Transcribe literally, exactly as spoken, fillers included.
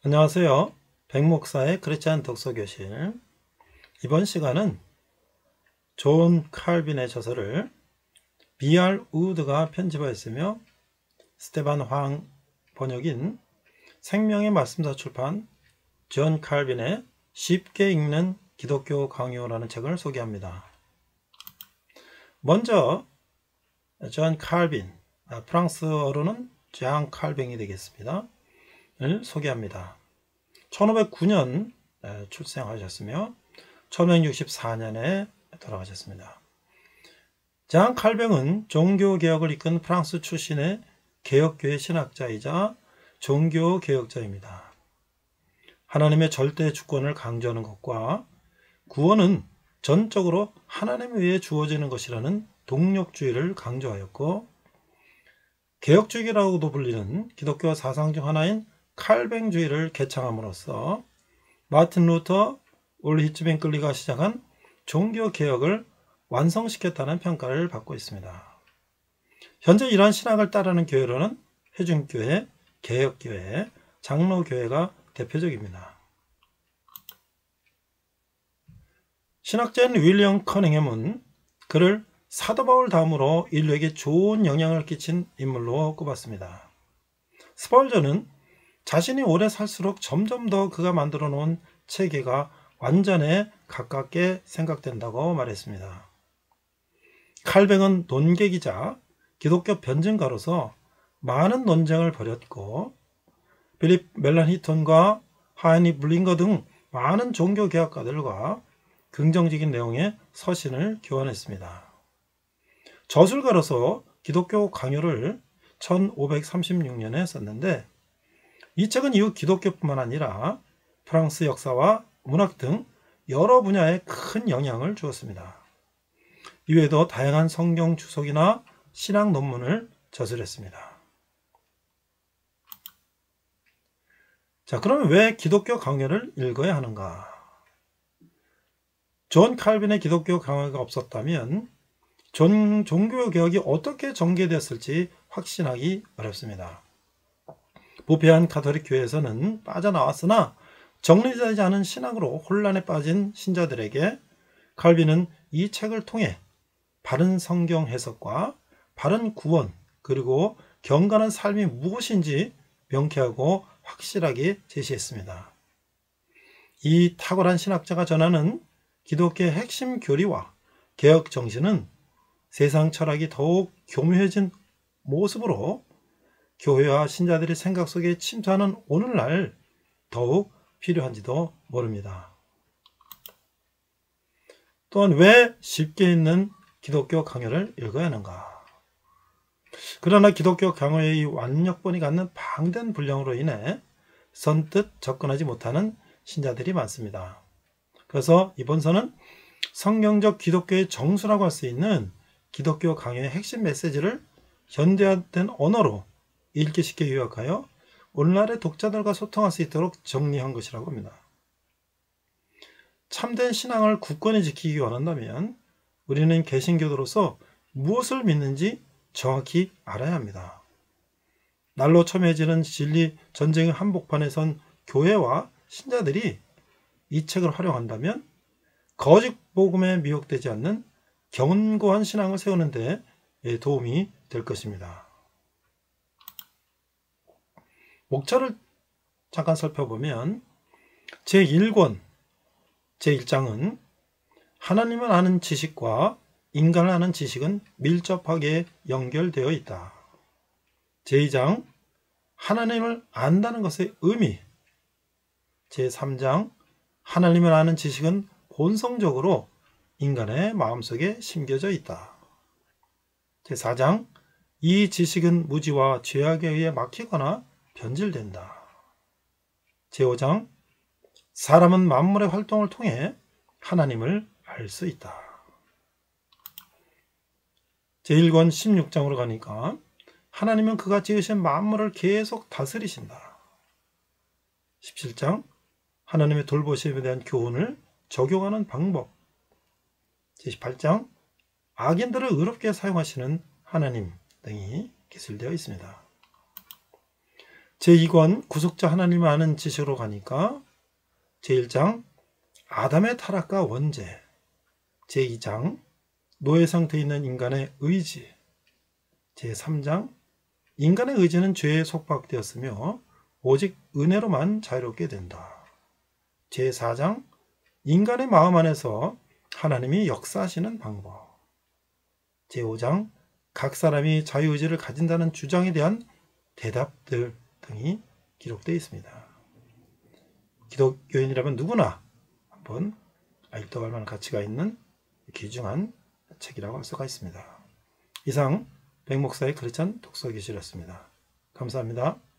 안녕하세요. 백목사의 크리스찬 독서교실. 이번 시간은 존 칼빈의 저서를 비 알 우드가 편집하였으며 스테반 황 번역인 생명의 말씀사 출판 존 칼빈의 쉽게 읽는 기독교 강요라는 책을 소개합니다. 먼저 존 칼빈, 프랑스어로는 장 칼뱅이 되겠습니다. 를 소개합니다. 천오백구 년 출생하셨으며 천오백육십사 년에 돌아가셨습니다. 장 칼뱅은 종교개혁을 이끈 프랑스 출신의 개혁교회 신학자이자 종교개혁자입니다. 하나님의 절대 주권을 강조하는 것과 구원은 전적으로 하나님에 의해 주어지는 것이라는 동력주의를 강조하였고, 개혁주의라고도 불리는 기독교 사상 중 하나인 칼뱅주의를 개창함으로써 마틴 루터, 울리히츠 뱅클리가 시작한 종교개혁을 완성시켰다는 평가를 받고 있습니다. 현재 이러한 신학을 따르는 교회로는 회중교회, 개혁교회, 장로교회가 대표적입니다. 신학자인 윌리엄 커닝햄은 그를 사도 바울 다음으로 인류에게 좋은 영향을 끼친 인물로 꼽았습니다. 스펄전은 자신이 오래 살수록 점점 더 그가 만들어 놓은 체계가 완전에 가깝게 생각된다고 말했습니다. 칼뱅은 논객이자 기독교 변증가로서 많은 논쟁을 벌였고, 필립 멜란히톤과 하이니 블링거 등 많은 종교개혁가들과 긍정적인 내용의 서신을 교환했습니다. 저술가로서 기독교 강요를 천오백삼십육 년에 썼는데, 이 책은 이후 기독교뿐만 아니라 프랑스 역사와 문학 등 여러 분야에 큰 영향을 주었습니다. 이외에도 다양한 성경 주석이나 신학 논문을 저술했습니다. 자, 그러면 왜 기독교 강요를 읽어야 하는가? 존 칼빈의 기독교 강요가 없었다면 종, 종교개혁이 어떻게 전개되었을지 확신하기 어렵습니다. 부패한 가톨릭 교회에서는 빠져나왔으나 정리되지 않은 신학으로 혼란에 빠진 신자들에게 칼빈은 이 책을 통해 바른 성경 해석과 바른 구원, 그리고 경건한 삶이 무엇인지 명쾌하고 확실하게 제시했습니다. 이 탁월한 신학자가 전하는 기독교의 핵심 교리와 개혁 정신은 세상 철학이 더욱 교묘해진 모습으로 교회와 신자들의 생각 속에 침투하는 오늘날 더욱 필요한지도 모릅니다. 또한 왜 쉽게 읽는 기독교 강요를 읽어야 하는가? 그러나 기독교 강요의 완력본이 갖는 방대한 분량으로 인해 선뜻 접근하지 못하는 신자들이 많습니다. 그래서 이번서는 성경적 기독교의 정수라고 할 수 있는 기독교 강요의 핵심 메시지를 현대화된 언어로 읽기 쉽게 요약하여 오늘날의 독자들과 소통할 수 있도록 정리한 것이라고 합니다. 참된 신앙을 굳건히 지키기 원한다면 우리는 개신교도로서 무엇을 믿는지 정확히 알아야 합니다. 날로 첨예해지는 진리 전쟁의 한복판에 선 교회와 신자들이 이 책을 활용한다면 거짓 복음에 미혹되지 않는 견고한 신앙을 세우는 데 도움이 될 것입니다. 목차를 잠깐 살펴보면 제일 권, 제일 장은 하나님을 아는 지식과 인간을 아는 지식은 밀접하게 연결되어 있다. 제이 장, 하나님을 안다는 것의 의미. 제삼 장, 하나님을 아는 지식은 본성적으로 인간의 마음속에 심겨져 있다. 제사 장, 이 지식은 무지와 죄악에 의해 막히거나 변질된다. 제오 장, 사람은 만물의 활동을 통해 하나님을 알 수 있다. 제일 권 십육 장으로 가니까 하나님은 그가 지으신 만물을 계속 다스리신다. 십칠 장, 하나님의 돌보심에 대한 교훈을 적용하는 방법. 제십팔 장, 악인들을 의롭게 사용하시는 하나님 등이 기술되어 있습니다. 제이 권 구속자 하나님을 아는 지식으로 가니까 제일 장 아담의 타락과 원죄, 제이 장 노예 상태에 있는 인간의 의지, 제삼 장 인간의 의지는 죄에 속박되었으며 오직 은혜로만 자유롭게 된다. 제사 장 인간의 마음 안에서 하나님이 역사하시는 방법, 제오 장 각 사람이 자유의지를 가진다는 주장에 대한 대답들 등이 기록되어 있습니다. 기독교인이라면 누구나 한번 읽어갈 만한 가치가 있는 귀중한 책이라고 할 수가 있습니다. 이상 백목사의 크리스찬 독서교실이었습니다. 감사합니다.